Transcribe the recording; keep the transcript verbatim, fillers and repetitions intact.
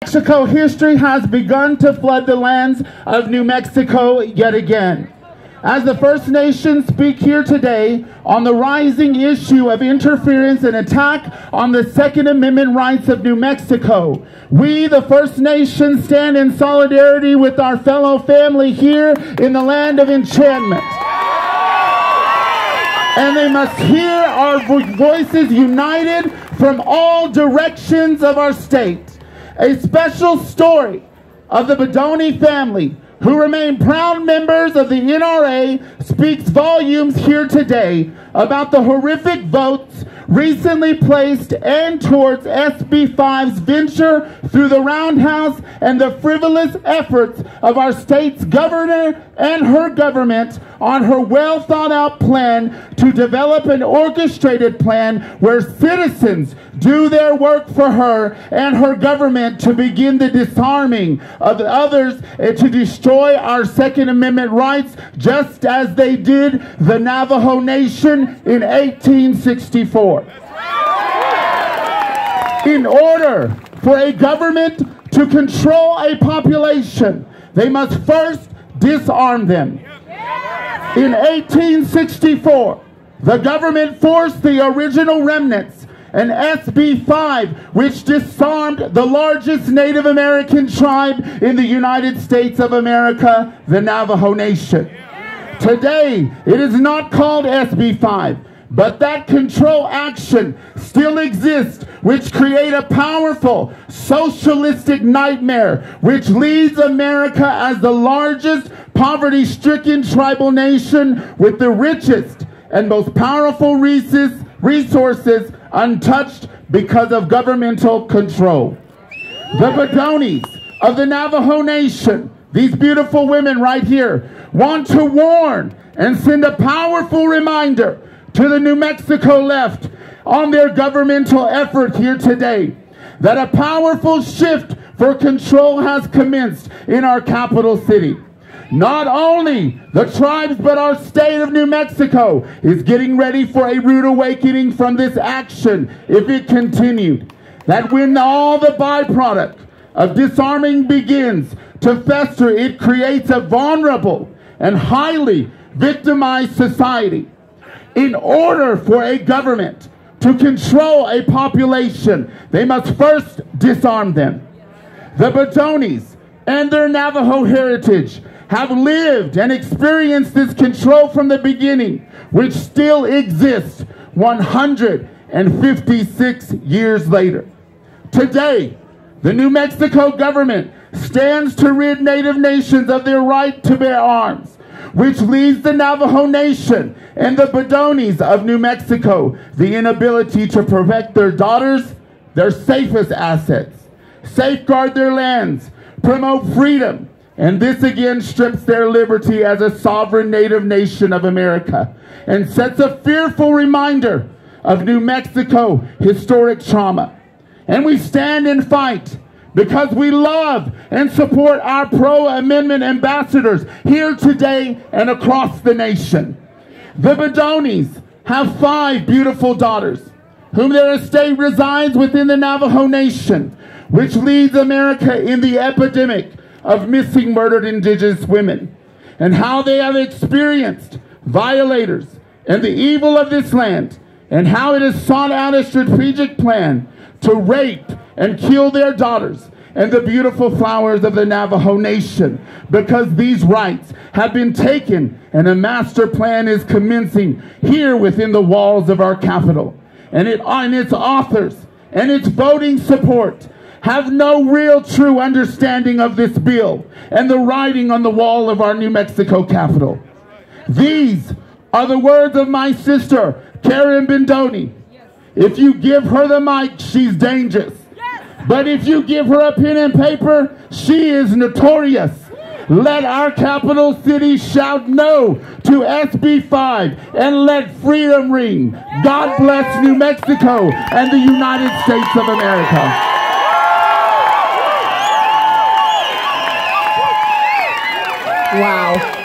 Mexico history has begun to flood the lands of New Mexico yet again. As the First Nations speak here today on the rising issue of interference and attack on the Second Amendment rights of New Mexico, we, the First Nations, stand in solidarity with our fellow family here in the land of enchantment. And they must hear our voices united from all directions of our state. A special story of the Bedoni family, who remain proud members of the N R A, speaks volumes here today about the horrific votes recently placed and towards S B five's venture through the roundhouse and the frivolous efforts of our state's governor and her government on her well thought out plan to develop an orchestrated plan where citizens do their work for her and her government to begin the disarming of others and to destroy our Second Amendment rights, just as they did the Navajo Nation in eighteen sixty-four. In order for a government to control a population, they must first disarm them. In eighteen sixty-four, the government forced the original remnants and S B five, which disarmed the largest Native American tribe in the United States of America, the Navajo Nation. Today, it is not called S B five, but that control action still exists, which create a powerful socialistic nightmare, which leads America as the largest poverty-stricken tribal nation with the richest and most powerful resources untouched because of governmental control. The Bedonis of the Navajo Nation, these beautiful women right here, want to warn and send a powerful reminder to the New Mexico left on their governmental effort here today that a powerful shift for control has commenced in our capital city. Not only the tribes, but our state of New Mexico is getting ready for a rude awakening from this action if it continued. That when all the byproduct of disarming begins to fester, it creates a vulnerable and highly victimized society. In order for a government to control a population, they must first disarm them. The Bedonis and their Navajo heritage have lived and experienced this control from the beginning, which still exists one hundred fifty-six years later. Today, the New Mexico government stands to rid Native nations of their right to bear arms, which leaves the Navajo Nation and the Bedonis of New Mexico the inability to protect their daughters, their safest assets, safeguard their lands, promote freedom, and this again strips their liberty as a sovereign Native nation of America and sets a fearful reminder of New Mexico historic trauma. And we stand and fight because we love and support our pro-amendment ambassadors here today and across the nation. The Bedonis have five beautiful daughters, whom their estate resides within the Navajo Nation, which leads America in the epidemic of missing murdered indigenous women, and how they have experienced violators and the evil of this land, and how it has sought out a strategic plan to rape and kill their daughters and the beautiful flowers of the Navajo Nation, because these rights have been taken and a master plan is commencing here within the walls of our capital. And, it, and its authors and its voting support have no real true understanding of this bill and the writing on the wall of our New Mexico Capitol. These are the words of my sister, Karen Bedoni. If you give her the mic, she's dangerous. But if you give her a pen and paper, she is notorious. Let our capital city shout no to S B five and let freedom ring. God bless New Mexico and the United States of America. Wow.